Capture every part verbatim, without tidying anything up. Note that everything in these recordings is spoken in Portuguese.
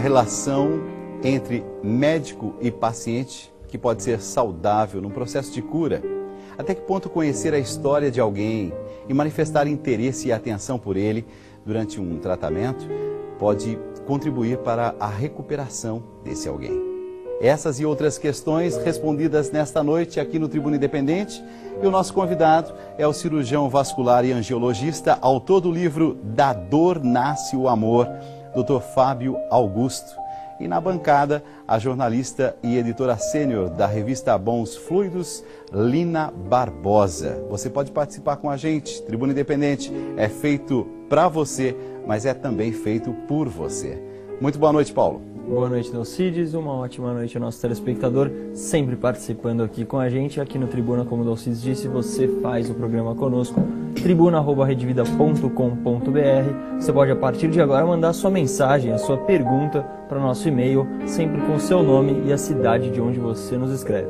relação entre médico e paciente que pode ser saudável num processo de cura. Até que ponto conhecer a história de alguém e manifestar interesse e atenção por ele durante um tratamento pode contribuir para a recuperação desse alguém. Essas e outras questões respondidas nesta noite aqui no Tribuna Independente. E o nosso convidado é o cirurgião vascular e angiologista, autor do livro Da Dor Nasce o Amor, doutor Fábio Augusto. E na bancada, a jornalista e editora sênior da revista Bons Fluidos, Lina Barbosa. Você pode participar com a gente. Tribuna Independente é feito para você, mas é também feito por você. Muito boa noite, Paulo. Boa noite, Dalcides. Uma ótima noite ao nosso telespectador, sempre participando aqui com a gente. Aqui no Tribuna, como o Dalcides disse, você faz o programa conosco. tribuna arroba redvida ponto com ponto br. Você pode, a partir de agora, mandar a sua mensagem, a sua pergunta para o nosso e-mail, sempre com o seu nome e a cidade de onde você nos escreve.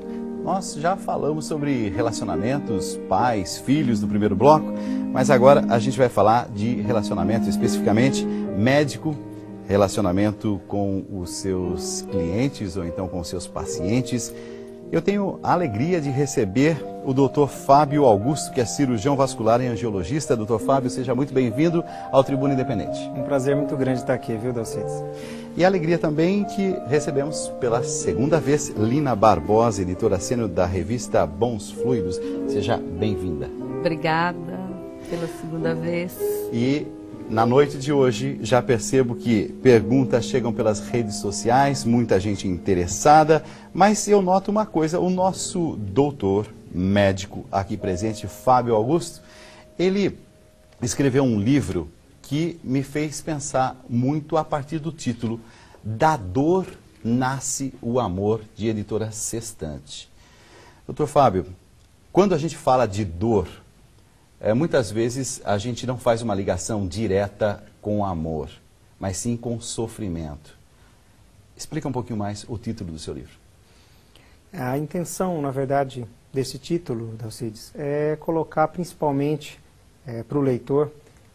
Nós já falamos sobre relacionamentos, pais, filhos no primeiro bloco, mas agora a gente vai falar de relacionamento especificamente médico, relacionamento com os seus clientes ou então com os seus pacientes. Eu tenho a alegria de receber o doutor Fábio Augusto, que é cirurgião vascular e angiologista. doutor Fábio, seja muito bem-vindo ao Tribuna Independente. Um prazer muito grande estar aqui, viu, Dalcides? E a alegria também que recebemos pela segunda vez Lina Barbosa, editora sênior da revista Bons Fluidos. Seja bem-vinda. Obrigada pela segunda vez. E na noite de hoje, já percebo que perguntas chegam pelas redes sociais, muita gente interessada, mas eu noto uma coisa, o nosso doutor médico aqui presente, Fábio Augusto, ele escreveu um livro que me fez pensar muito a partir do título Da Dor Nasce o Amor, de editora Sextante. doutor Fábio, quando a gente fala de dor, É, muitas vezes a gente não faz uma ligação direta com o amor, mas sim com o sofrimento. Explica um pouquinho mais o título do seu livro. A intenção, na verdade, desse título, Dalcides, é colocar principalmente é, para o leitor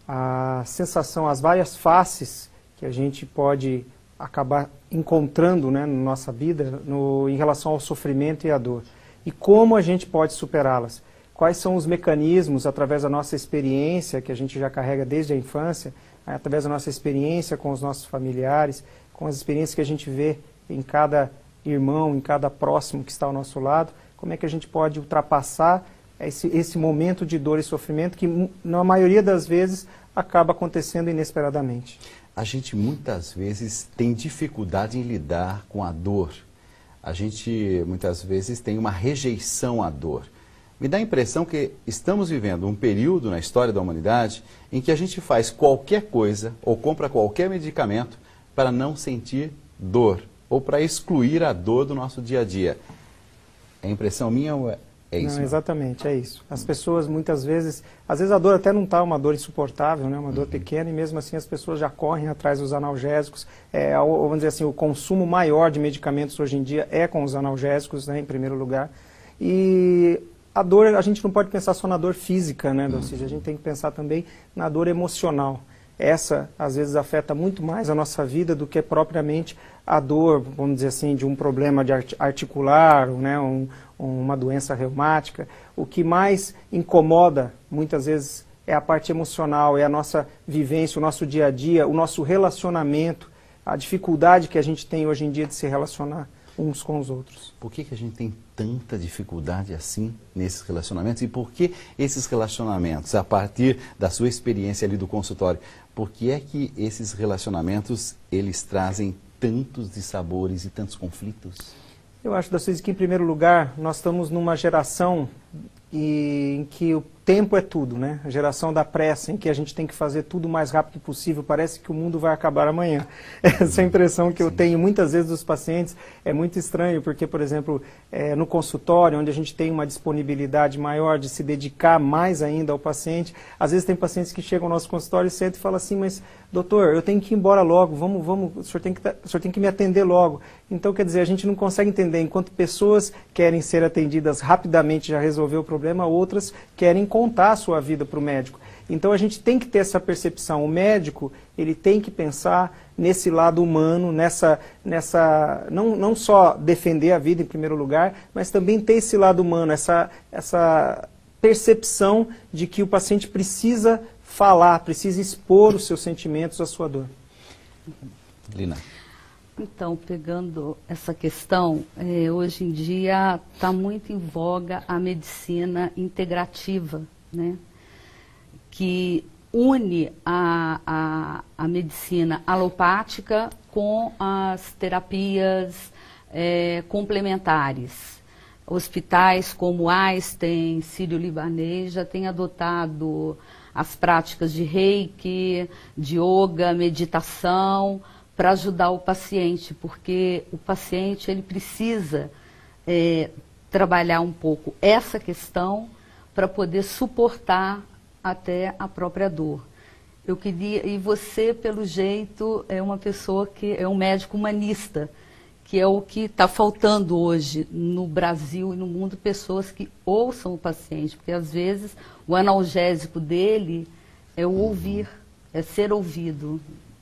a sensação, as várias faces que a gente pode acabar encontrando, né, na nossa vida no, em relação ao sofrimento e à dor. E como a gente pode superá-las. Quais são os mecanismos, através da nossa experiência, que a gente já carrega desde a infância, através da nossa experiência com os nossos familiares, com as experiências que a gente vê em cada irmão, em cada próximo que está ao nosso lado, como é que a gente pode ultrapassar esse, esse momento de dor e sofrimento que, na maioria das vezes, acaba acontecendo inesperadamente. A gente, muitas vezes, tem dificuldade em lidar com a dor. A gente, muitas vezes, tem uma rejeição à dor. Me dá a impressão que estamos vivendo um período na história da humanidade em que a gente faz qualquer coisa ou compra qualquer medicamento para não sentir dor ou para excluir a dor do nosso dia a dia. É impressão minha ou é isso? Não, exatamente, é isso. As pessoas muitas vezes, às vezes a dor até não está uma dor insuportável, né, uma dor uhum. pequena, e mesmo assim as pessoas já correm atrás dos analgésicos. É, vamos dizer assim, o consumo maior de medicamentos hoje em dia é com os analgésicos, né, em primeiro lugar. E a dor, a gente não pode pensar só na dor física, né, ou seja, a gente tem que pensar também na dor emocional. Essa, às vezes, afeta muito mais a nossa vida do que propriamente a dor, vamos dizer assim, de um problema de articular, né, um, uma doença reumática. O que mais incomoda, muitas vezes, é a parte emocional, é a nossa vivência, o nosso dia a dia, o nosso relacionamento, a dificuldade que a gente tem hoje em dia de se relacionar uns com os outros. Por que que a gente tem tanta dificuldade assim nesses relacionamentos? E por que esses relacionamentos, a partir da sua experiência ali do consultório, por que é que esses relacionamentos, eles trazem tantos dissabores e tantos conflitos? Eu acho, Dalcides, que em primeiro lugar, nós estamos numa geração e, em que o tempo é tudo, né? A geração da pressa, em que a gente tem que fazer tudo o mais rápido possível, parece que o mundo vai acabar amanhã. Essa é a impressão que Sim. eu tenho muitas vezes dos pacientes. É muito estranho, porque, por exemplo, é, no consultório, onde a gente tem uma disponibilidade maior de se dedicar mais ainda ao paciente, às vezes tem pacientes que chegam ao nosso consultório e sentam e falam assim, mas doutor, eu tenho que ir embora logo, vamos, vamos, o senhor tem que, o senhor tem que me atender logo. Então, quer dizer, a gente não consegue entender, enquanto pessoas querem ser atendidas rapidamente, já resolver o problema, outras querem contar a sua vida para o médico. Então a gente tem que ter essa percepção. O médico, ele tem que pensar nesse lado humano, nessa, nessa não, não só defender a vida em primeiro lugar, mas também ter esse lado humano, essa, essa percepção de que o paciente precisa falar, precisa expor os seus sentimentos, a sua dor. Lina. Então, pegando essa questão, eh, hoje em dia está muito em voga a medicina integrativa, né? Que une a, a, a medicina alopática com as terapias eh, complementares. Hospitais como Einstein, Sírio-Libanês já têm adotado as práticas de reiki, de yoga, meditação, para ajudar o paciente, porque o paciente ele precisa é, trabalhar um pouco essa questão para poder suportar até a própria dor. Eu queria, e você, pelo jeito, é uma pessoa que é um médico humanista, que é o que está faltando hoje no Brasil e no mundo, pessoas que ouçam o paciente, porque às vezes o analgésico dele é o ouvir, é ser ouvido.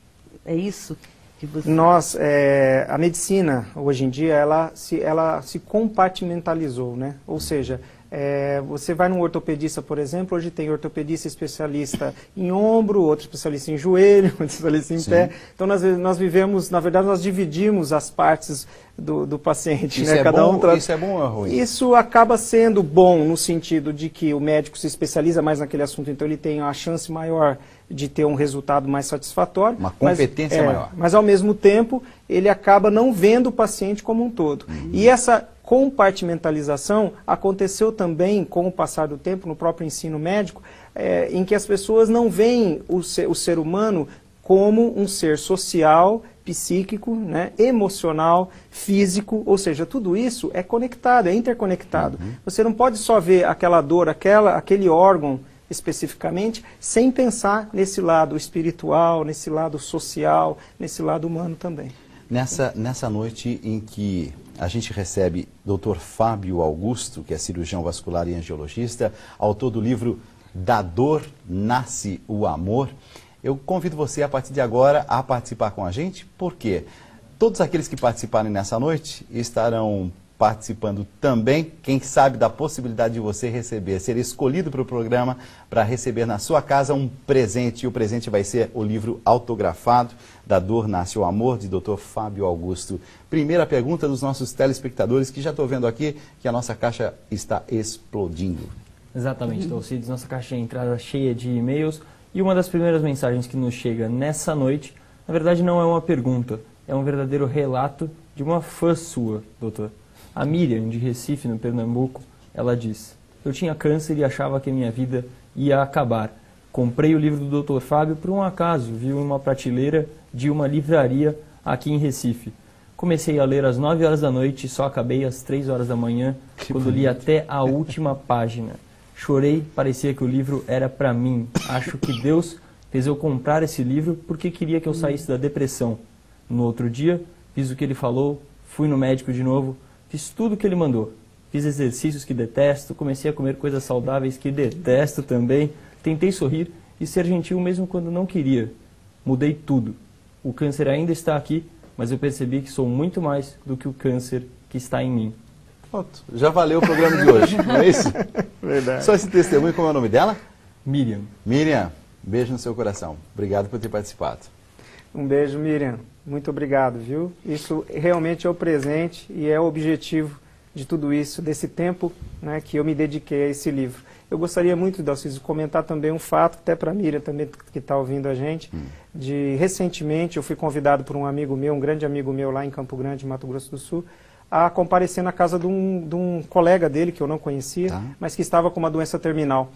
É isso que você... Nós, é, a medicina, hoje em dia, ela se, ela se compartimentalizou, né? Ou seja, é, você vai num ortopedista, por exemplo, hoje tem ortopedista especialista em ombro, outro especialista em joelho, outro especialista em Sim. pé. Então, nós, nós vivemos, na verdade, nós dividimos as partes do, do paciente. Isso, né? é Cada bom, um tra... isso é bom ou é ruim? Isso acaba sendo bom no sentido de que o médico se especializa mais naquele assunto, então ele tem a chance maior de ter um resultado mais satisfatório. Uma competência mas, é, maior. Mas, ao mesmo tempo, ele acaba não vendo o paciente como um todo. Uhum. E essa compartimentalização aconteceu também, com o passar do tempo, no próprio ensino médico, é, em que as pessoas não veem o ser, o ser humano como um ser social, psíquico, né, emocional, físico, ou seja, tudo isso é conectado, é interconectado. Uhum. Você não pode só ver aquela dor, aquela, aquele órgão especificamente, sem pensar nesse lado espiritual, nesse lado social, nesse lado humano também. Nessa, nessa noite em que a gente recebe doutor Fábio Augusto, que é cirurgião vascular e angiologista, autor do livro Da Dor Nasce o Amor, eu convido você a partir de agora a participar com a gente, porque todos aqueles que participarem nessa noite estarão participando também, quem sabe, da possibilidade de você receber, ser escolhido para o programa para receber na sua casa um presente, e o presente vai ser o livro autografado Da Dor Nasce o Amor, de doutor Fábio Augusto. Primeira pergunta dos nossos telespectadores, que já estou vendo aqui que a nossa caixa está explodindo. Exatamente, então, Alcides, nossa caixa de entrada cheia de e-mails, e uma das primeiras mensagens que nos chega nessa noite, na verdade não é uma pergunta, é um verdadeiro relato de uma fã sua, doutor. A Miriam, de Recife, no Pernambuco, ela diz: eu tinha câncer e achava que a minha vida ia acabar. Comprei o livro do doutor Fábio por um acaso, vi uma prateleira de uma livraria aqui em Recife. Comecei a ler às nove horas da noite e só acabei às três horas da manhã, que quando bonito. Li até a última página. Chorei, parecia que o livro era para mim. Acho que Deus fez eu comprar esse livro porque queria que eu saísse da depressão. No outro dia, fiz o que ele falou, fui no médico de novo, fiz tudo o que ele mandou. Fiz exercícios que detesto, comecei a comer coisas saudáveis que detesto também. Tentei sorrir e ser gentil mesmo quando não queria. Mudei tudo. O câncer ainda está aqui, mas eu percebi que sou muito mais do que o câncer que está em mim. Pronto, já valeu o programa de hoje, não é isso? Verdade. Só esse testemunho, como é o nome dela? Miriam. Miriam, beijo no seu coração. Obrigado por ter participado. Um beijo, Miriam. Muito obrigado, viu? Isso realmente é o presente e é o objetivo de tudo isso, desse tempo, né, que eu me dediquei a esse livro. Eu gostaria muito, Dalciso, de comentar também um fato, até para a Miriam também, que está ouvindo a gente, hum. de recentemente eu fui convidado por um amigo meu, um grande amigo meu lá em Campo Grande, Mato Grosso do Sul, a comparecer na casa de um, de um colega dele, que eu não conhecia, tá. mas que estava com uma doença terminal.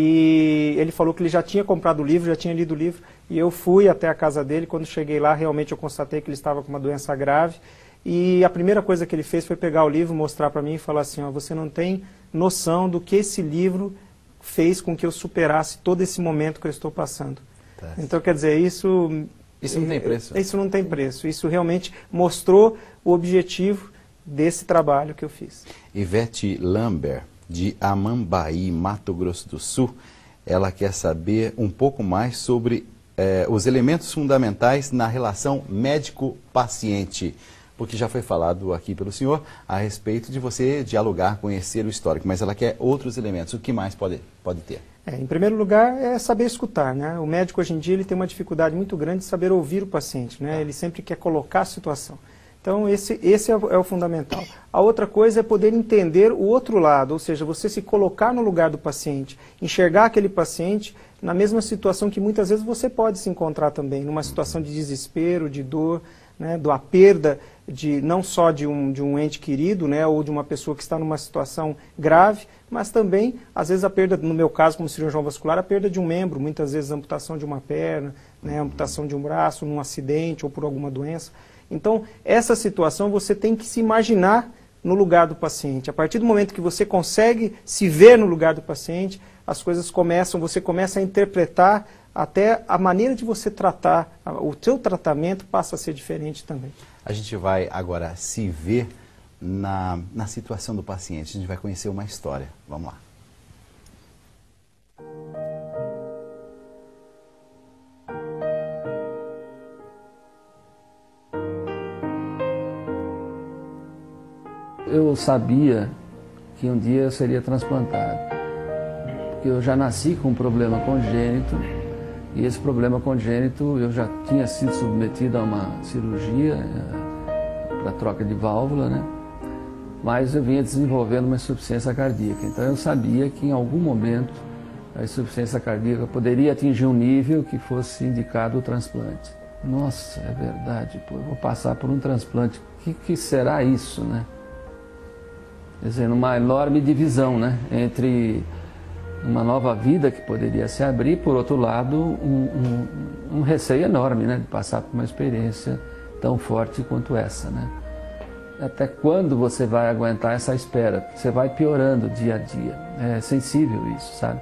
E ele falou que ele já tinha comprado o livro, já tinha lido o livro, e eu fui até a casa dele. Quando cheguei lá, realmente eu constatei que ele estava com uma doença grave, e a primeira coisa que ele fez foi pegar o livro, mostrar para mim e falar assim, ó, você não tem noção do que esse livro fez com que eu superasse todo esse momento que eu estou passando. Tá. Então, quer dizer, isso... Isso não tem preço. Isso não tem preço. Isso realmente mostrou o objetivo desse trabalho que eu fiz. Ivete Lambert, de Amambaí, Mato Grosso do Sul, ela quer saber um pouco mais sobre eh, os elementos fundamentais na relação médico-paciente, porque já foi falado aqui pelo senhor a respeito de você dialogar, conhecer o histórico, mas ela quer outros elementos. O que mais pode, pode ter? É, em primeiro lugar, é saber escutar, né? O médico hoje em dia ele tem uma dificuldade muito grande de saber ouvir o paciente, né? Ele sempre quer colocar a situação. Então, esse, esse é, o, é o fundamental. A outra coisa é poder entender o outro lado, ou seja, você se colocar no lugar do paciente, enxergar aquele paciente na mesma situação que muitas vezes você pode se encontrar também, numa situação de desespero, de dor, né, da perda de, não só de um, de um ente querido, né, ou de uma pessoa que está numa situação grave, mas também, às vezes, a perda, no meu caso, como cirurgião vascular, a perda de um membro, muitas vezes a amputação de uma perna, né, a amputação de um braço, num acidente ou por alguma doença. Então, essa situação você tem que se imaginar no lugar do paciente. A partir do momento que você consegue se ver no lugar do paciente, as coisas começam, você começa a interpretar, até a maneira de você tratar, o seu tratamento passa a ser diferente também. A gente vai agora se ver na, na situação do paciente, a gente vai conhecer uma história. Vamos lá. Eu sabia que um dia eu seria transplantado, porque eu já nasci com um problema congênito, e esse problema congênito eu já tinha sido submetido a uma cirurgia para troca de válvula, né? Mas eu vinha desenvolvendo uma insuficiência cardíaca, então eu sabia que em algum momento a insuficiência cardíaca poderia atingir um nível que fosse indicado o transplante. Nossa, é verdade, pô, eu vou passar por um transplante, o que, que será isso, né? Quer dizer, uma enorme divisão, né, entre uma nova vida que poderia se abrir, por outro lado, um, um, um receio enorme, né, de passar por uma experiência tão forte quanto essa, né. Até quando você vai aguentar essa espera? Você vai piorando dia a dia, é sensível isso, sabe?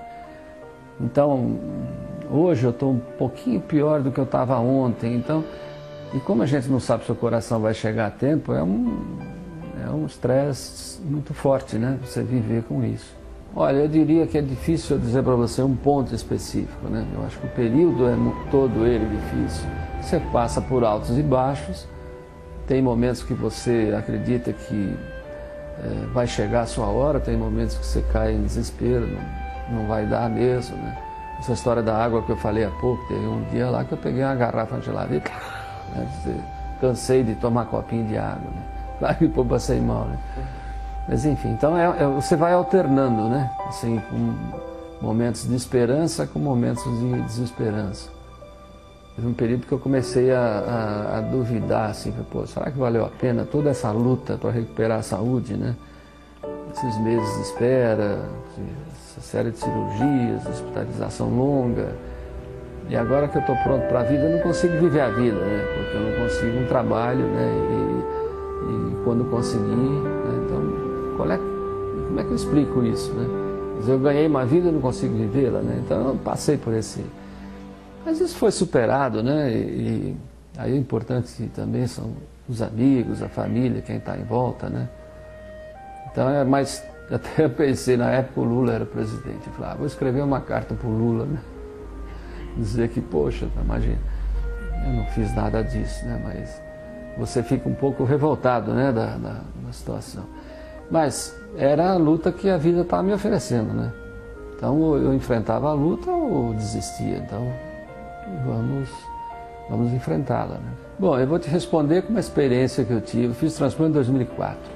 Então, hoje eu estou um pouquinho pior do que eu estava ontem, então, e como a gente não sabe se o coração vai chegar a tempo, é um... É um estresse muito forte, né? Você viver com isso. Olha, eu diria que é difícil eu dizer para você um ponto específico, né? Eu acho que o período é todo ele difícil. Você passa por altos e baixos, tem momentos que você acredita que é, vai chegar a sua hora, tem momentos que você cai em desespero, não, não vai dar mesmo, né? Essa história da água que eu falei há pouco, teve um dia lá que eu peguei uma garrafa gelada e né? Cansei de tomar copinho de água, né? Claro que depois passei mal, né? Mas enfim, então é, é, você vai alternando, né? Assim, com momentos de esperança com momentos de desesperança. Teve um período que eu comecei a, a, a duvidar, assim, pô, será que valeu a pena toda essa luta para recuperar a saúde, né? Esses meses de espera, essa série de cirurgias, hospitalização longa. E agora que eu estou pronto para a vida, eu não consigo viver a vida, né? Porque eu não consigo um trabalho, né? E, E quando consegui, né, então, qual é, como é que eu explico isso, né? Quer dizer, eu ganhei uma vida e não consigo vivê-la, né? Então eu passei por esse... Mas isso foi superado, né? E, e aí o importante também são os amigos, a família, quem está em volta, né? Então é mais... Até eu pensei, na época o Lula era presidente, eu falei, ah, vou escrever uma carta para o Lula, né? Dizer que, poxa, imagina, eu não fiz nada disso, né? Mas... você fica um pouco revoltado, né, da, da, da situação. Mas era a luta que a vida estava me oferecendo, né? Então eu enfrentava a luta ou desistia. Então vamos, vamos enfrentá-la, né? Bom, eu vou te responder com uma experiência que eu tive. Eu fiz transplante em dois mil e quatro.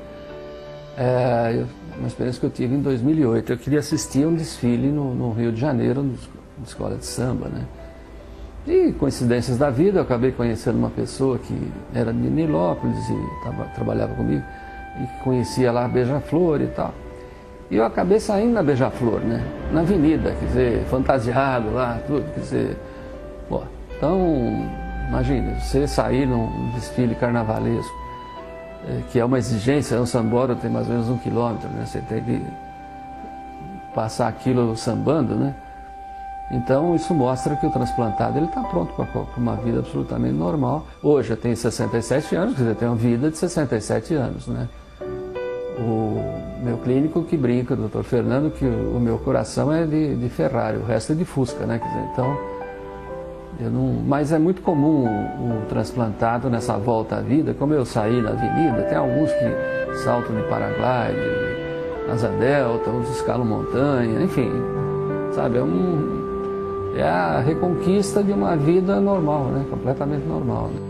É, uma experiência que eu tive em dois mil e oito. Eu queria assistir um desfile no, no Rio de Janeiro, na escola de samba, né? E coincidências da vida, eu acabei conhecendo uma pessoa que era de Nilópolis e tava, trabalhava comigo e que conhecia lá a Beija-Flor e tal. E eu acabei saindo na Beija-Flor, né? Na avenida, quer dizer, fantasiado lá, tudo, quer dizer... Pô, então, imagina, você sair num desfile carnavalesco, é, que é uma exigência, um sambódromo tem mais ou menos um quilômetro, né? Você tem que passar aquilo sambando, né? Então, isso mostra que o transplantado ele está pronto para uma vida absolutamente normal. Hoje eu tenho sessenta e sete anos, quer dizer, eu tenho uma vida de sessenta e sete anos, né? o meu clínico que brinca, o doutor Fernando, que o, o meu coração é de, de Ferrari, o resto é de Fusca, né? Quer dizer, então, eu não, mas é muito comum o, o transplantado nessa volta à vida, como eu saí na avenida, tem alguns que saltam de paraglide, asa delta, outros escalam montanha, enfim, sabe, é, um, é a reconquista de uma vida normal, né? Completamente normal, né?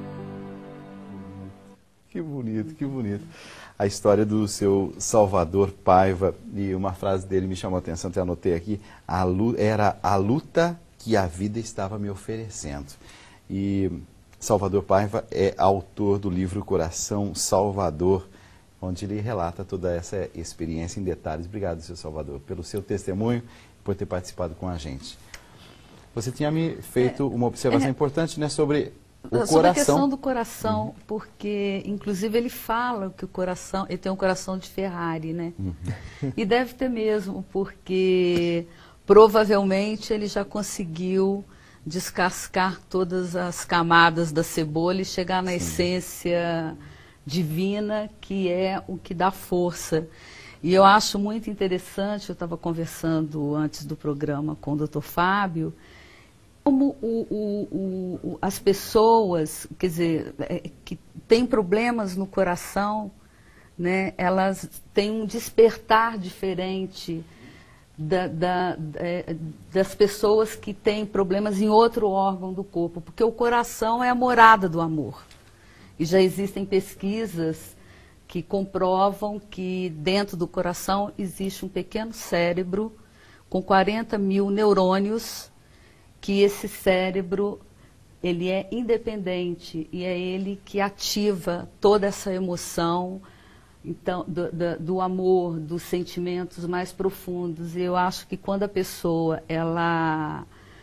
Que bonito, que bonito. A história do seu Salvador Paiva, e uma frase dele me chamou a atenção, até anotei aqui, a luta, era a luta que a vida estava me oferecendo. E Salvador Paiva é autor do livro Coração Salvador, onde ele relata toda essa experiência em detalhes. Obrigado, seu Salvador, pelo seu testemunho e por ter participado com a gente. Você tinha me feito é, uma observação é, importante, né, sobre o sobre coração. a questão do coração, uhum. porque, inclusive, ele fala que o coração, ele tem um coração de Ferrari, né? Uhum. E deve ter mesmo, porque provavelmente ele já conseguiu descascar todas as camadas da cebola e chegar na Sim. essência divina, que é o que dá força. E eu acho muito interessante, eu estava conversando antes do programa com o doutor Fábio, como o, o, o, as pessoas, quer dizer, é, que têm problemas no coração, né, elas têm um despertar diferente da, da, da, das pessoas que têm problemas em outro órgão do corpo, porque o coração é a morada do amor. E já existem pesquisas que comprovam que dentro do coração existe um pequeno cérebro com quarenta mil neurônios, que esse cérebro, ele é independente e é ele que ativa toda essa emoção, então, do, do, do amor, dos sentimentos mais profundos. E eu acho que quando a pessoa, ela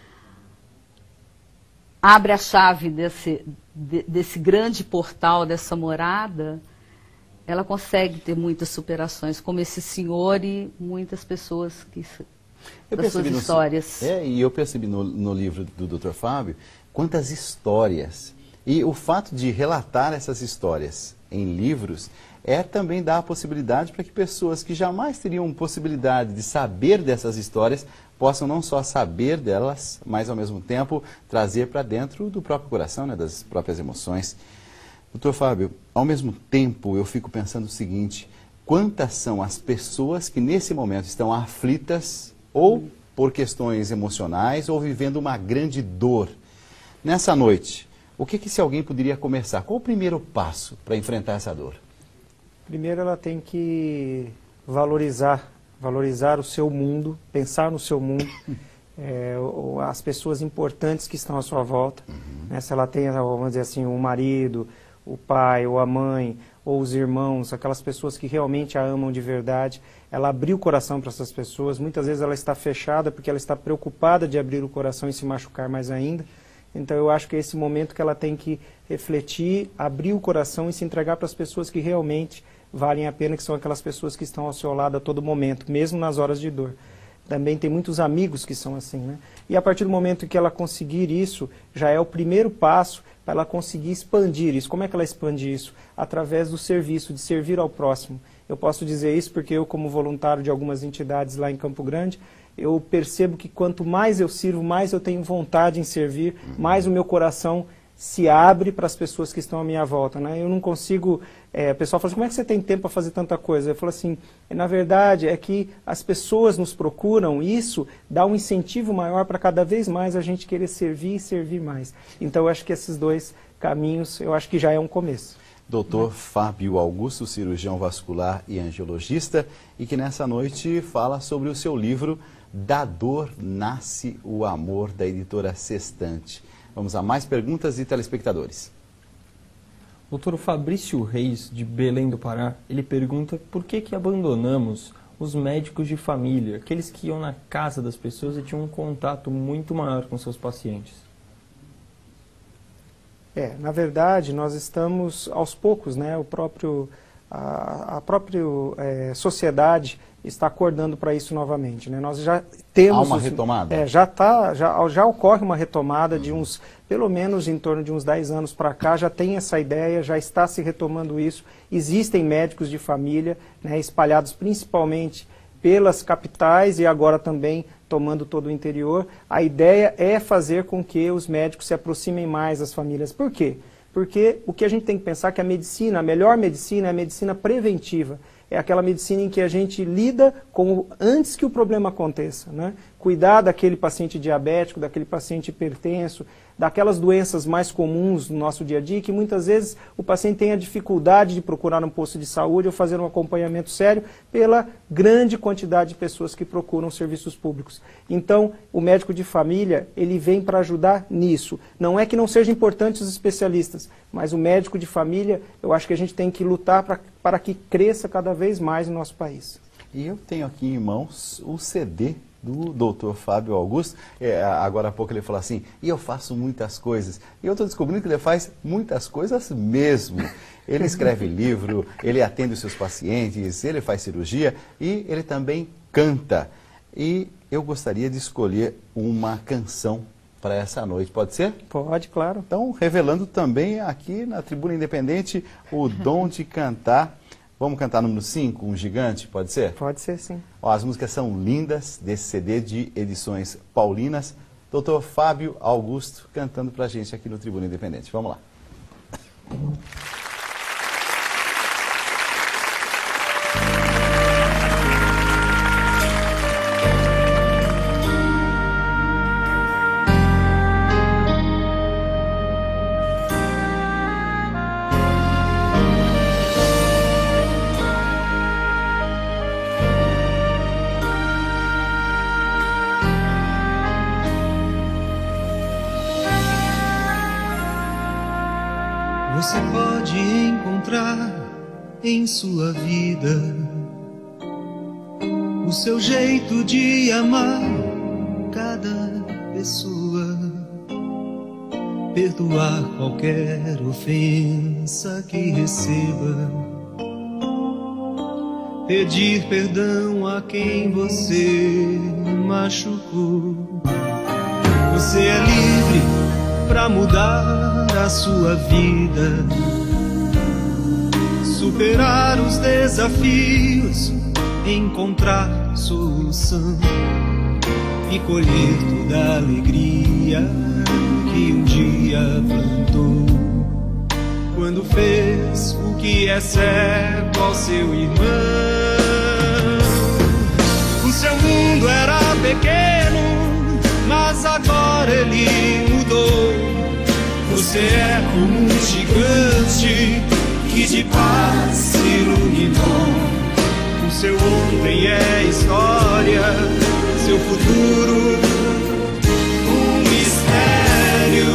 abre a chave desse, de, desse grande portal, dessa morada, ela consegue ter muitas superações, como esse senhor e muitas pessoas que... Eu das suas histórias. No, é, e eu percebi no, no livro do doutor Fábio quantas histórias. E o fato de relatar essas histórias em livros é também dar a possibilidade para que pessoas que jamais teriam possibilidade de saber dessas histórias possam não só saber delas, mas ao mesmo tempo trazer para dentro do próprio coração, né, das próprias emoções. doutor Fábio, ao mesmo tempo eu fico pensando o seguinte: quantas são as pessoas que nesse momento estão aflitas ou por questões emocionais, ou vivendo uma grande dor. Nessa noite, o que, que se alguém poderia começar? Qual o primeiro passo para enfrentar essa dor? Primeiro, ela tem que valorizar, valorizar o seu mundo, pensar no seu mundo, é, as pessoas importantes que estão à sua volta. Uhum. Né, se ela tem, vamos dizer assim, o marido, o pai ou a mãe, ou os irmãos, aquelas pessoas que realmente a amam de verdade, ela abriu o coração para essas pessoas. Muitas vezes ela está fechada porque ela está preocupada de abrir o coração e se machucar mais ainda. Então eu acho que é esse momento que ela tem que refletir, abrir o coração e se entregar para as pessoas que realmente valem a pena, que são aquelas pessoas que estão ao seu lado a todo momento, mesmo nas horas de dor. Também tem muitos amigos que são assim, né? E a partir do momento que ela conseguir isso, já é o primeiro passo para ela conseguir expandir isso. Como é que ela expande isso? Através do serviço, de servir ao próximo. Eu posso dizer isso porque eu, como voluntário de algumas entidades lá em Campo Grande, eu percebo que quanto mais eu sirvo, mais eu tenho vontade em servir, mais o meu coração se abre para as pessoas que estão à minha volta, né? Eu não consigo... É, o pessoal fala assim, como é que você tem tempo para fazer tanta coisa? Eu falo assim, na verdade é que as pessoas nos procuram, e isso dá um incentivo maior para cada vez mais a gente querer servir e servir mais. Então eu acho que esses dois caminhos, eu acho que já é um começo. doutor Fábio Augusto, cirurgião vascular e angiologista, e que nessa noite fala sobre o seu livro Da Dor Nasce o Amor, da editora Sextante. Vamos a mais perguntas de telespectadores. doutor Fabrício Reis, de Belém do Pará, ele pergunta por que que abandonamos os médicos de família, aqueles que iam na casa das pessoas e tinham um contato muito maior com seus pacientes. É, na verdade, nós estamos aos poucos, né, o próprio, a, a própria é, sociedade está acordando para isso novamente, né? Nós já temos... Há uma os, retomada? É, já, tá, já, já ocorre uma retomada de uns, pelo menos em torno de uns dez anos para cá, já tem essa ideia, já está se retomando isso. Existem médicos de família, né, espalhados principalmente pelas capitais e agora também tomando todo o interior. A ideia é fazer com que os médicos se aproximem mais das famílias. Por quê? Porque o que a gente tem que pensar é que a medicina, a melhor medicina é a medicina preventiva. É aquela medicina em que a gente lida com antes que o problema aconteça, né? Cuidar daquele paciente diabético, daquele paciente hipertenso, daquelas doenças mais comuns no nosso dia a dia, que muitas vezes o paciente tem a dificuldade de procurar um posto de saúde ou fazer um acompanhamento sério pela grande quantidade de pessoas que procuram serviços públicos. Então, o médico de família, ele vem para ajudar nisso. Não é que não sejam importantes os especialistas, mas o médico de família, eu acho que a gente tem que lutar pra, para que cresça cada vez mais no nosso país. E eu tenho aqui em mãos o C D do doutor Fábio Augusto. É, agora há pouco ele falou assim, e eu faço muitas coisas. E eu estou descobrindo que ele faz muitas coisas mesmo. Ele escreve livro, ele atende os seus pacientes, ele faz cirurgia e ele também canta. E eu gostaria de escolher uma canção para essa noite, pode ser? Pode, claro. Então, revelando também aqui na Tribuna Independente o dom de cantar. Vamos cantar número cinco, Um Gigante, pode ser? Pode ser, sim. Ó, as músicas são lindas, desse C D de edições paulinas. doutor Fábio Augusto cantando pra gente aqui no Tribuna Independente. Vamos lá. Você pode encontrar em sua vida o seu jeito de amar cada pessoa, perdoar qualquer ofensa que receba, pedir perdão a quem você machucou. Você é livre para mudar a sua vida, superar os desafios, encontrar solução e colher toda a alegria que um dia plantou, quando fez o que é certo ao seu irmão. O seu mundo era pequeno, mas agora ele mudou. Você é como um gigante que de paz se iluminou. O seu ontem é história, seu futuro um mistério.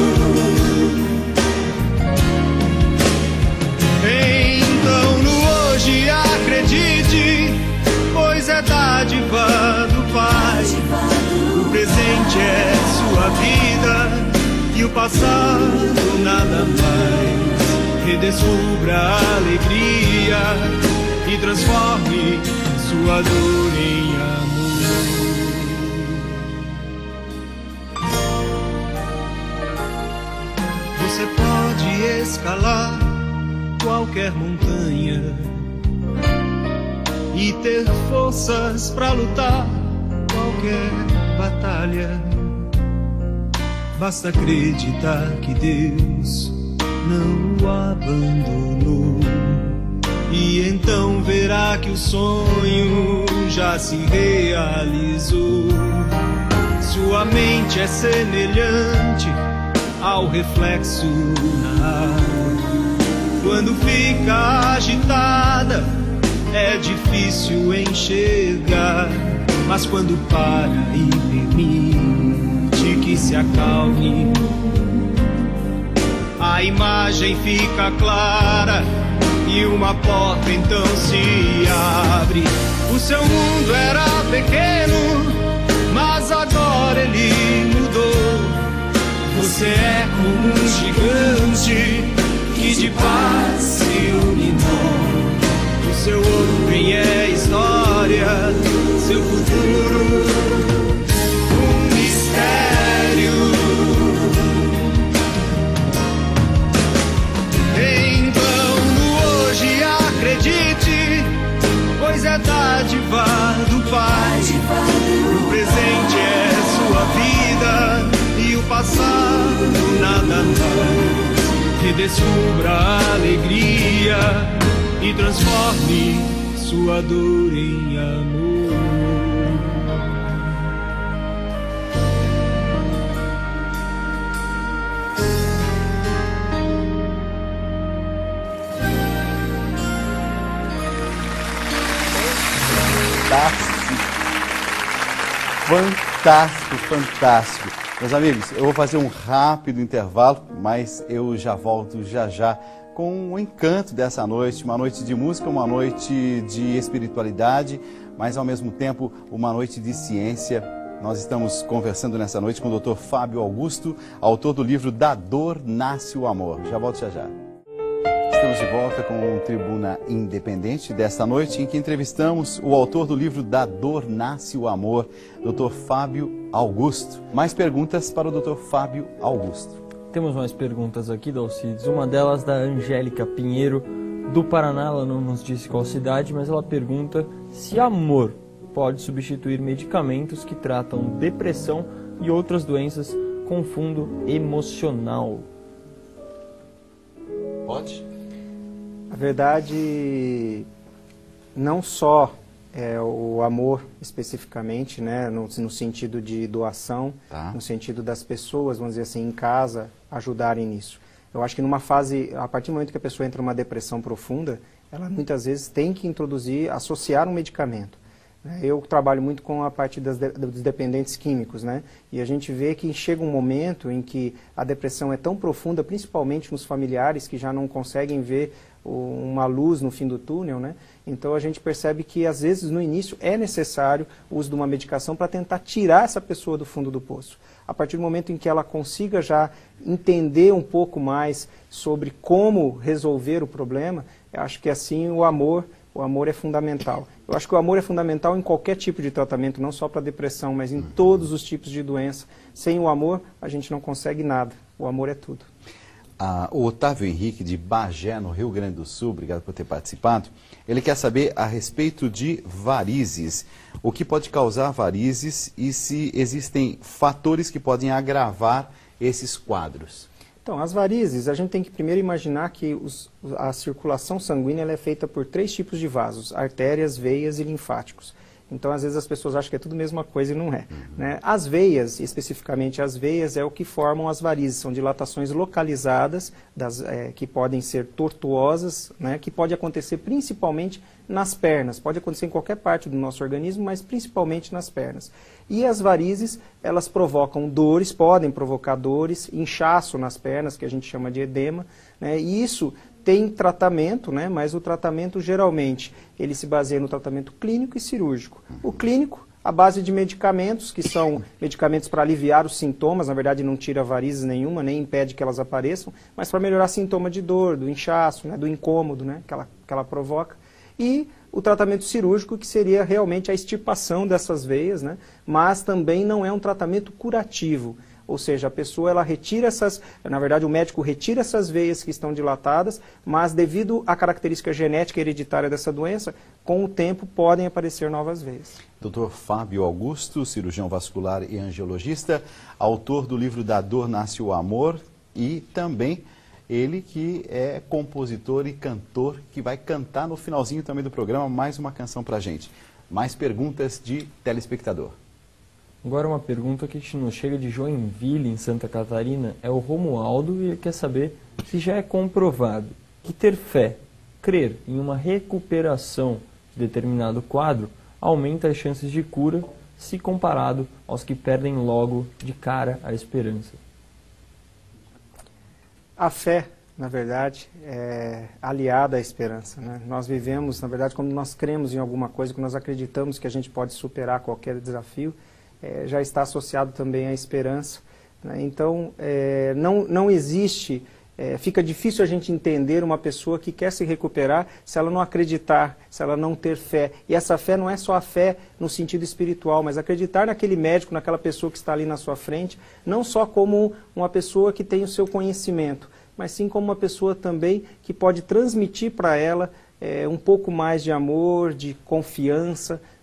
Então no hoje acredite, pois é dádiva do Pai. O presente é sua vida e o passado nada mais. Redescubra a alegria e transforme sua dor em amor. Você pode escalar qualquer montanha e ter forças para lutar qualquer batalha. Basta acreditar que Deus não o abandonou, e então verá que o sonho já se realizou. Sua mente é semelhante ao reflexo na água. Quando fica agitada, é difícil enxergar, mas quando para e permite que se acalme, a imagem fica clara e uma porta então se abre. O seu mundo era pequeno, mas agora ele mudou. Você é como um gigante que de paz se iluminou. O seu ontem é história, redescubra a alegria e transforme sua dor em amor. Fantástico, fantástico. Meus amigos, eu vou fazer um rápido intervalo, mas eu já volto já já com o encanto dessa noite, uma noite de música, uma noite de espiritualidade, mas ao mesmo tempo uma noite de ciência. Nós estamos conversando nessa noite com o doutor Fábio Augusto, autor do livro Da Dor Nasce o Amor. Já volto já já. Estamos de volta com o Tribuna Independente desta noite, em que entrevistamos o autor do livro Da Dor Nasce o Amor, doutor Fábio Augusto. Mais perguntas para o doutor Fábio Augusto. Temos mais perguntas aqui, Dalcides. Uma delas da Angélica Pinheiro, do Paraná. Ela não nos disse qual cidade, mas ela pergunta se amor pode substituir medicamentos que tratam depressão e outras doenças com fundo emocional. Pode? Na verdade, não só é, o amor especificamente, né, no, no sentido de doação, Tá. no sentido das pessoas, vamos dizer assim, em casa, ajudarem nisso. Eu acho que numa fase, a partir do momento que a pessoa entra numa depressão profunda, ela muitas vezes tem que introduzir, associar um medicamento. Eu trabalho muito com a parte das de, dos dependentes químicos, né? E a gente vê que chega um momento em que a depressão é tão profunda, principalmente nos familiares que já não conseguem ver o, uma luz no fim do túnel, né? Então a gente percebe que às vezes no início é necessário o uso de uma medicação para tentar tirar essa pessoa do fundo do poço. A partir do momento em que ela consiga já entender um pouco mais sobre como resolver o problema, eu acho que assim o amor, o amor é fundamental. Eu acho que o amor é fundamental em qualquer tipo de tratamento, não só para depressão, mas em todos os tipos de doença. Sem o amor, a gente não consegue nada. O amor é tudo. Ah, o Otávio Henrique, de Bagé, no Rio Grande do Sul, obrigado por ter participado. Ele quer saber a respeito de varizes. O que pode causar varizes e se existem fatores que podem agravar esses quadros. Então, as varizes, a gente tem que primeiro imaginar que os, a circulação sanguínea ela é feita por três tipos de vasos: artérias, veias e linfáticos. Então, às vezes as pessoas acham que é tudo a mesma coisa e não é. Uhum. Né? As veias, especificamente as veias, é o que formam as varizes. São dilatações localizadas, das, é, que podem ser tortuosas, né? Que pode acontecer principalmente nas pernas. Pode acontecer em qualquer parte do nosso organismo, mas principalmente nas pernas. E as varizes, elas provocam dores, podem provocar dores, inchaço nas pernas, que a gente chama de edema, né? E isso tem tratamento, né? Mas o tratamento geralmente ele se baseia no tratamento clínico e cirúrgico. O clínico, à base de medicamentos, que são medicamentos para aliviar os sintomas, na verdade não tira varizes nenhuma, nem impede que elas apareçam, mas para melhorar sintoma de dor, do inchaço, né? Do incômodo, né? que, ela, que ela provoca. E o tratamento cirúrgico, que seria realmente a extirpação dessas veias, né? Mas também não é um tratamento curativo. Ou seja, a pessoa ela retira essas, na verdade o médico retira essas veias que estão dilatadas, mas devido à característica genética hereditária dessa doença, com o tempo podem aparecer novas veias. doutor Fábio Augusto, cirurgião vascular e angiologista, autor do livro Da Dor Nasce o Amor, e também ele que é compositor e cantor, que vai cantar no finalzinho também do programa mais uma canção pra gente. Mais perguntas de telespectador. Agora uma pergunta que nos chega de Joinville, em Santa Catarina, é o Romualdo, e ele quer saber se já é comprovado que ter fé, crer em uma recuperação de determinado quadro, aumenta as chances de cura, se comparado aos que perdem logo de cara a esperança. A fé, na verdade, é aliada à esperança, né? Nós vivemos, na verdade, quando nós cremos em alguma coisa, quando nós acreditamos que a gente pode superar qualquer desafio, É, já está associado também à esperança, né? Então, é, não, não existe, é, fica difícil a gente entender uma pessoa que quer se recuperar se ela não acreditar, se ela não ter fé. E essa fé não é só a fé no sentido espiritual, mas acreditar naquele médico, naquela pessoa que está ali na sua frente, não só como uma pessoa que tem o seu conhecimento, mas sim como uma pessoa também que pode transmitir para ela é, um pouco mais de amor, de confiança,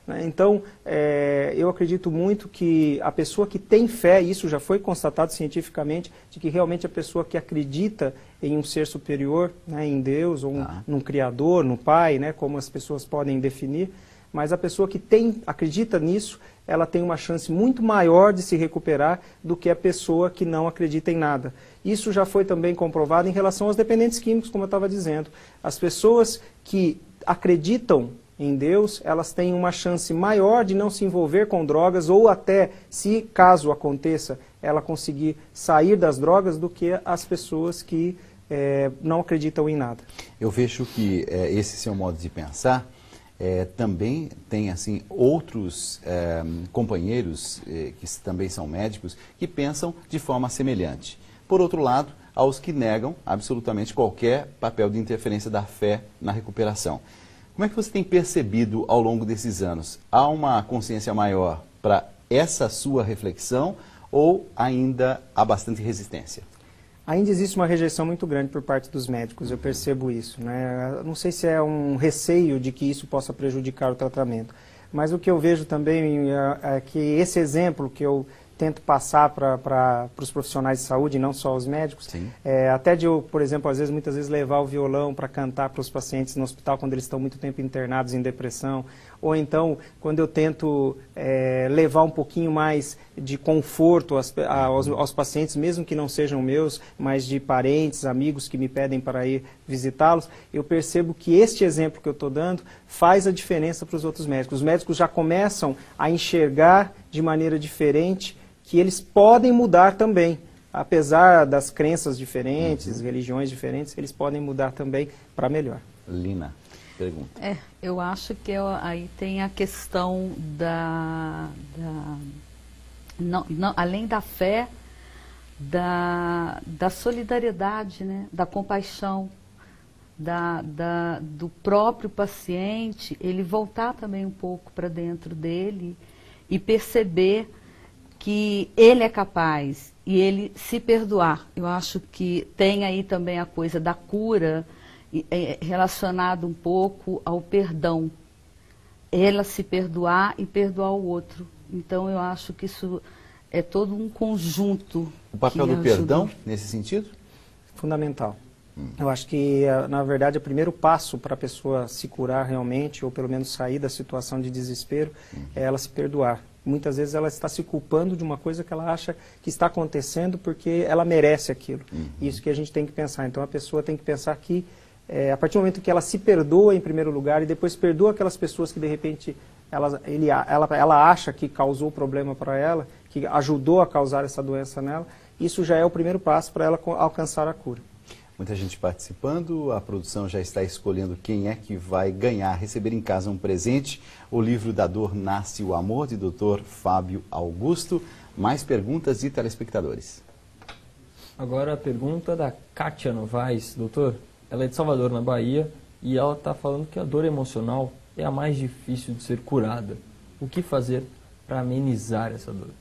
né? Então, é, eu acredito muito que a pessoa que tem fé, isso já foi constatado cientificamente, de que realmente a pessoa que acredita em um ser superior, né, em Deus, ou um, ah. num Criador, no Pai, né, como as pessoas podem definir, mas a pessoa que tem, acredita nisso, ela tem uma chance muito maior de se recuperar do que a pessoa que não acredita em nada. Isso já foi também comprovado em relação aos dependentes químicos, como eu estava dizendo. As pessoas que acreditam em Deus, elas têm uma chance maior de não se envolver com drogas ou até, se caso aconteça, ela conseguir sair das drogas do que as pessoas que é, não acreditam em nada. Eu vejo que é, esse seu modo de pensar É, também tem assim outros é, companheiros é, que também são médicos que pensam de forma semelhante. Por outro lado, aos que negam absolutamente qualquer papel de interferência da fé na recuperação. Como é que você tem percebido ao longo desses anos? Há uma consciência maior para essa sua reflexão ou ainda há bastante resistência? Ainda existe uma rejeição muito grande por parte dos médicos, eu percebo isso, né? Não sei se é um receio de que isso possa prejudicar o tratamento, mas o que eu vejo também é, é que esse exemplo que eu tento passar para os profissionais de saúde, não só os médicos, é, até de eu, por exemplo, às vezes, muitas vezes levar o violão para cantar para os pacientes no hospital quando eles estão muito tempo internados em depressão, ou então quando eu tento é, levar um pouquinho mais de conforto aos, aos, aos pacientes, mesmo que não sejam meus, mas de parentes, amigos que me pedem para ir visitá-los, eu percebo que este exemplo que eu estou dando faz a diferença para os outros médicos. Os médicos já começam a enxergar de maneira diferente que eles podem mudar também, apesar das crenças diferentes, uhum. religiões diferentes, eles podem mudar também para melhor. Lina, pergunta. É, eu acho que eu, aí tem a questão da, da não, não, além da fé, da, da solidariedade, né, da compaixão, da, da, do próprio paciente, ele voltar também um pouco para dentro dele e perceber que ele é capaz e ele se perdoar. Eu acho que tem aí também a coisa da cura é, relacionada um pouco ao perdão. Ela se perdoar e perdoar o outro. Então eu acho que isso é todo um conjunto. O papel do ajuda... perdão nesse sentido? Fundamental. Hum. Eu acho que, na verdade, o primeiro passo para a pessoa se curar realmente, ou pelo menos sair da situação de desespero, hum. é ela se perdoar. Muitas vezes ela está se culpando de uma coisa que ela acha que está acontecendo porque ela merece aquilo. Uhum. Isso que a gente tem que pensar. Então a pessoa tem que pensar que, é, a partir do momento que ela se perdoa em primeiro lugar e depois perdoa aquelas pessoas que de repente ela, ele, ela, ela acha que causou problema para ela, que ajudou a causar essa doença nela, isso já é o primeiro passo para ela alcançar a cura. Muita gente participando, a produção já está escolhendo quem é que vai ganhar, receber em casa um presente. O livro Da Dor Nasce o Amor, de doutor Fábio Augusto. Mais perguntas de telespectadores. Agora a pergunta da Kátia Novaes. Doutor, ela é de Salvador, na Bahia, e ela está falando que a dor emocional é a mais difícil de ser curada. O que fazer para amenizar essa dor?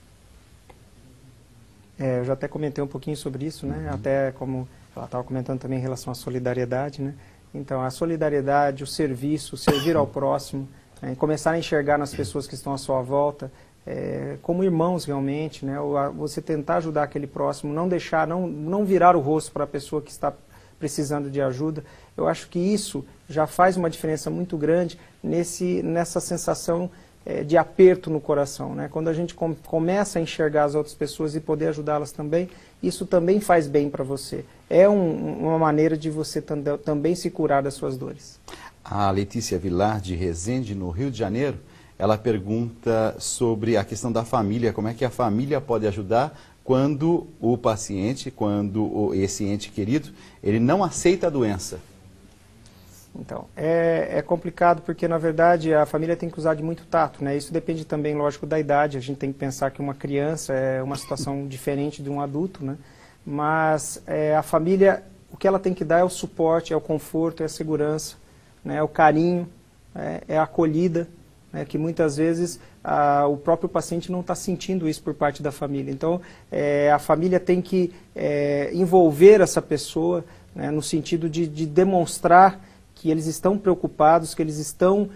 É, eu já até comentei um pouquinho sobre isso, né? Uhum. Até como... Ela estava comentando também em relação à solidariedade, né? Então, a solidariedade, o serviço, o servir ao próximo, né? Começar a enxergar nas pessoas que estão à sua volta é, como irmãos realmente, né? Você tentar ajudar aquele próximo, não deixar, não, não virar o rosto para a pessoa que está precisando de ajuda. Eu acho que isso já faz uma diferença muito grande nesse, nessa sensação é, de aperto no coração, né? Quando a gente com, começa a enxergar as outras pessoas e poder ajudá-las também, isso também faz bem para você. É um, uma maneira de você também se curar das suas dores. A Letícia Vilar, de Resende, no Rio de Janeiro, ela pergunta sobre a questão da família, como é que a família pode ajudar quando o paciente, quando esse ente querido, ele não aceita a doença. Então, é, é complicado porque, na verdade, a família tem que usar de muito tato, né? Isso depende também, lógico, da idade. A gente tem que pensar que uma criança é uma situação diferente de um adulto, né? Mas é, a família, o que ela tem que dar é o suporte, é o conforto, é a segurança, né? É o carinho, é, é a acolhida, né? Que muitas vezes a, o próprio paciente não está sentindo isso por parte da família. Então, é, a família tem que é, envolver essa pessoa, né? No sentido de, de demonstrar que eles estão preocupados, que eles estão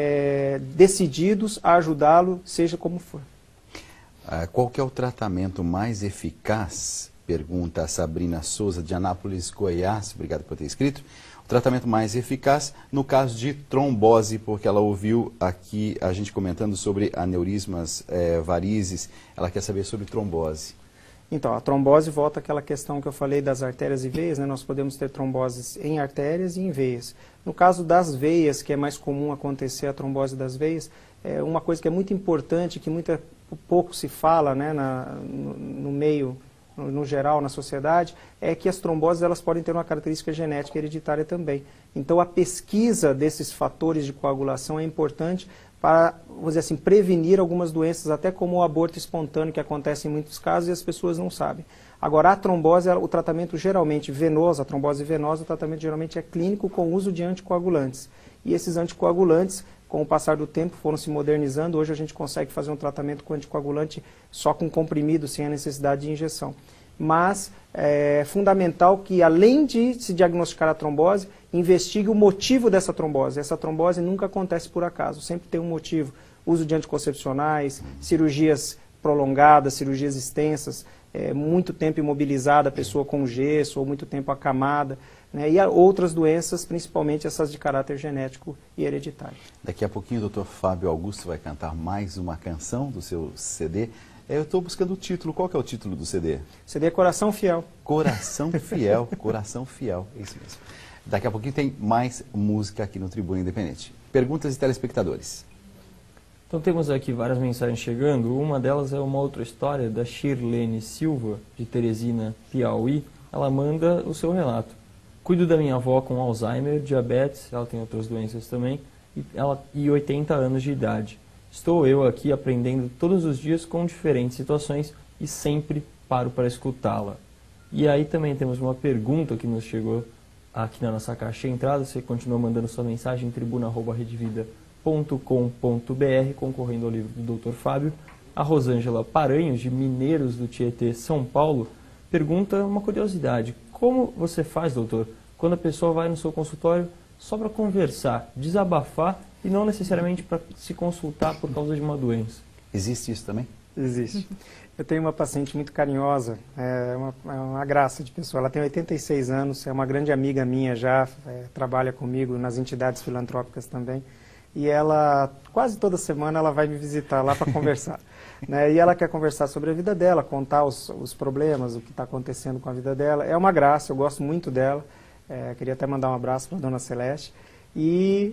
é, decididos a ajudá-lo, seja como for. Ah, qual que é o tratamento mais eficaz? Pergunta a Sabrina Souza, de Anápolis, Goiás. Obrigado por ter escrito. O tratamento mais eficaz no caso de trombose, porque ela ouviu aqui a gente comentando sobre aneurismas, é, varizes. Ela quer saber sobre trombose. Então, a trombose volta àquela questão que eu falei das artérias e veias, né? Nós podemos ter tromboses em artérias e em veias. No caso das veias, que é mais comum acontecer a trombose das veias, é uma coisa que é muito importante, que muita, pouco se fala, né, na, no, no meio, no, no geral, na sociedade, é que as tromboses elas podem ter uma característica genética hereditária também. Então, a pesquisa desses fatores de coagulação é importante para, vamos dizer assim, prevenir algumas doenças, até como o aborto espontâneo, que acontece em muitos casos e as pessoas não sabem. Agora, a trombose, o tratamento geralmente venoso, a trombose venosa, o tratamento geralmente é clínico com uso de anticoagulantes. E esses anticoagulantes, com o passar do tempo, foram se modernizando. Hoje a gente consegue fazer um tratamento com anticoagulante só com comprimido, sem a necessidade de injeção. Mas é fundamental que, além de se diagnosticar a trombose, investigue o motivo dessa trombose. Essa trombose nunca acontece por acaso, sempre tem um motivo. Uso de anticoncepcionais, cirurgias prolongadas, cirurgias extensas, é, muito tempo imobilizada, a pessoa com gesso ou muito tempo acamada, né, e outras doenças, principalmente essas de caráter genético e hereditário. Daqui a pouquinho o doutor Fábio Augusto vai cantar mais uma canção do seu C D. Eu estou buscando o título. Qual que é o título do C D? C D é Coração Fiel. Coração Fiel, Coração Fiel, é isso mesmo. Daqui a pouquinho tem mais música aqui no Tribuna Independente. Perguntas de telespectadores. Então temos aqui várias mensagens chegando. Uma delas é uma outra história da Shirlene Silva, de Teresina, Piauí. Ela manda o seu relato. Cuido da minha avó com Alzheimer, diabetes, ela tem outras doenças também, e, ela, e oitenta anos de idade. Estou eu aqui aprendendo todos os dias com diferentes situações e sempre paro para escutá-la. E aí também temos uma pergunta que nos chegou aqui na nossa caixa de entrada. Você continua mandando sua mensagem em tribuna arroba redevida ponto com ponto br, concorrendo ao livro do doutor Fábio. A Rosângela Paranhos, de Mineiros do Tietê, São Paulo, pergunta uma curiosidade. Como você faz, doutor, quando a pessoa vai no seu consultório só para conversar, desabafar e não necessariamente para se consultar por causa de uma doença? Existe isso também? Existe. Eu tenho uma paciente muito carinhosa, é uma, é uma graça de pessoa. Ela tem oitenta e seis anos, é uma grande amiga minha já, é, trabalha comigo nas entidades filantrópicas também. E ela, quase toda semana, ela vai me visitar lá para conversar. Né? E ela quer conversar sobre a vida dela, contar os, os problemas, o que está acontecendo com a vida dela. É uma graça, eu gosto muito dela. É, queria até mandar um abraço para a dona Celeste. E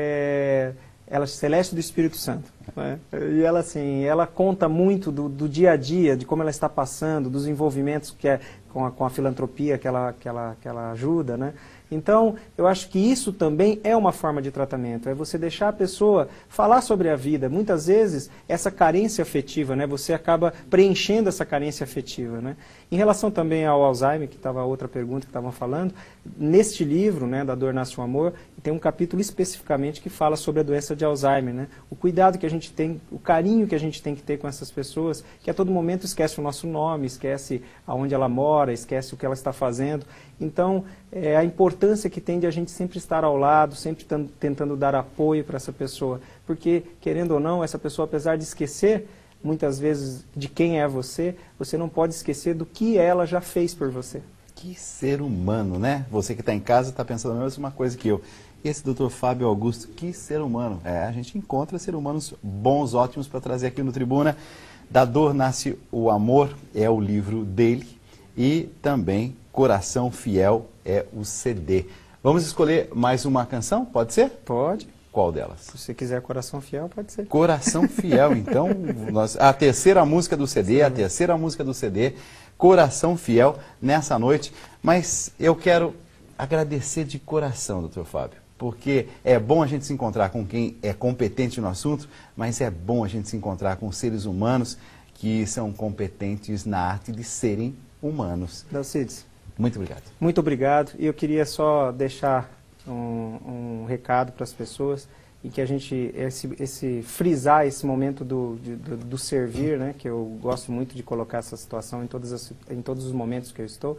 é, ela, Celeste do Espírito Santo. Né? E ela, assim, ela conta muito do, do dia a dia, de como ela está passando, dos envolvimentos que é, com, a, com a filantropia que ela, que ela, que ela ajuda, né? Então, eu acho que isso também é uma forma de tratamento, é você deixar a pessoa falar sobre a vida. Muitas vezes, essa carência afetiva, né, você acaba preenchendo essa carência afetiva. Né? Em relação também ao Alzheimer, que estava a outra pergunta que estavam falando, neste livro, né, Da Dor Nasce o Amor, tem um capítulo especificamente que fala sobre a doença de Alzheimer. Né? O cuidado que a gente tem, o carinho que a gente tem que ter com essas pessoas, que a todo momento esquece o nosso nome, esquece aonde ela mora, esquece o que ela está fazendo. Então, é, a importância que tem de a gente sempre estar ao lado, sempre tentando dar apoio para essa pessoa. Porque, querendo ou não, essa pessoa, apesar de esquecer, muitas vezes, de quem é você, você não pode esquecer do que ela já fez por você. Que ser humano, né? Você que está em casa está pensando a mesma coisa que eu. E esse doutor Fábio Augusto, que ser humano. É, a gente encontra ser humanos bons, ótimos para trazer aqui no Tribuna. Da Dor Nasce o Amor é o livro dele e também Coração Fiel é o C D. Vamos escolher mais uma canção? Pode ser? Pode. Qual delas? Se você quiser Coração Fiel, pode ser. Coração Fiel, então, nós, a terceira música do C D, Sim. a terceira música do C D, Coração Fiel, nessa noite. Mas eu quero agradecer de coração, doutor Fábio, porque é bom a gente se encontrar com quem é competente no assunto, mas é bom a gente se encontrar com seres humanos que são competentes na arte de serem humanos. Dalcides, muito obrigado. Muito obrigado. E eu queria só deixar um, um recado para as pessoas e que a gente, esse, esse frisar esse momento do, do, do servir, né, que eu gosto muito de colocar essa situação em, todas as, em todos os momentos que eu estou,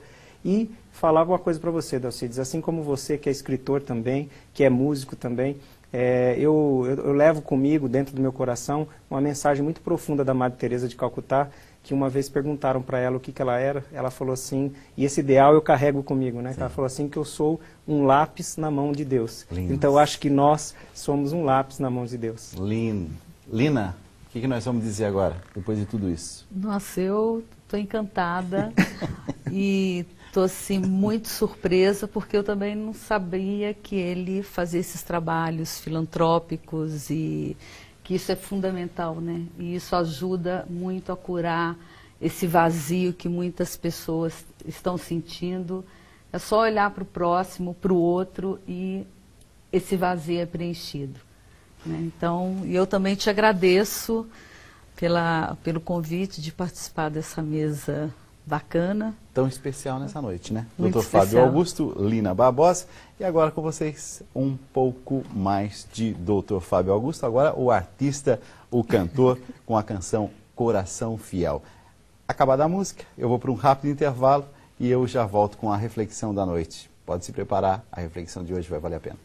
E falar uma coisa para você, Dalcides, assim como você que é escritor também, que é músico também, é, eu, eu, eu levo comigo, dentro do meu coração, uma mensagem muito profunda da Madre Teresa de Calcutá, que uma vez perguntaram para ela o que, que ela era, ela falou assim, e esse ideal eu carrego comigo, né? Ela falou assim, que eu sou um lápis na mão de Deus. Lindo. Então eu acho que nós somos um lápis na mão de Deus. Lindo. Lina, o que, que nós vamos dizer agora, depois de tudo isso? Nossa, eu estou encantada e estou assim, muito surpresa, porque eu também não sabia que ele fazia esses trabalhos filantrópicos e que isso é fundamental, né? E isso ajuda muito a curar esse vazio que muitas pessoas estão sentindo. É só olhar para o próximo, para o outro, e esse vazio é preenchido, né? Então, eu também te agradeço pela, pelo convite de participar dessa mesa bacana. Tão especial nessa noite, né? Muito doutor especial. Fábio Augusto, Lina Barbosa. E agora com vocês um pouco mais de doutor Fábio Augusto. Agora o artista, o cantor, com a canção Coração Fiel. Acabada a música, eu vou para um rápido intervalo e eu já volto com a reflexão da noite. Pode se preparar, a reflexão de hoje vai valer a pena.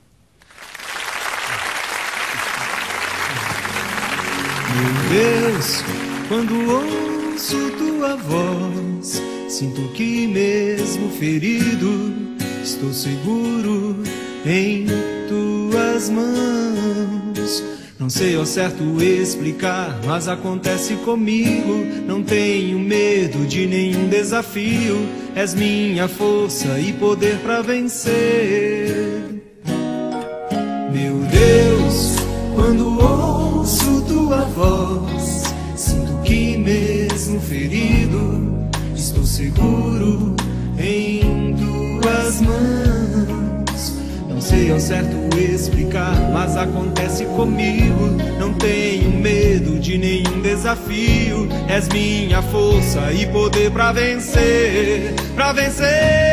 Meu Deus, quando ouço tua voz, sinto que mesmo ferido, estou seguro em tuas mãos. Não sei ao certo explicar, mas acontece comigo. Não tenho medo de nenhum desafio. És minha força e poder pra vencer. Meu Deus, quando ouço tua voz, sinto que mesmo ferido, estou seguro em tuas mãos. Não sei ao certo explicar, mas acontece comigo. Não tenho medo de nenhum desafio. És minha força e poder pra vencer, pra vencer.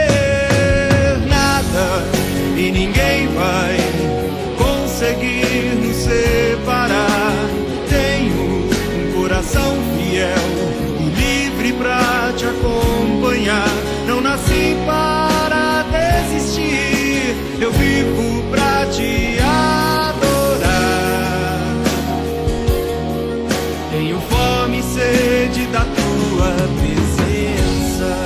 Nada e ninguém vai conseguir nos separar. Tenho um coração fiel e livre pra te acompanhar. Não nasci para desistir, eu vivo pra te adorar. Tenho fome e sede da tua presença.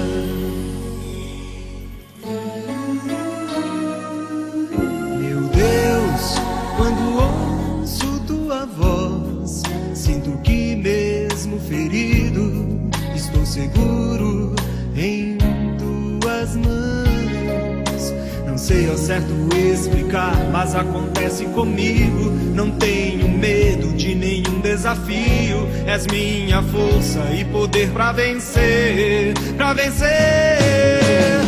Meu Deus, quando ouço tua voz, sinto que mesmo ferido, estou seguro em tuas mãos. Não sei ao certo explicar, mas acontece comigo. Não tenho medo de nenhum desafio. És minha força e poder pra vencer, pra vencer.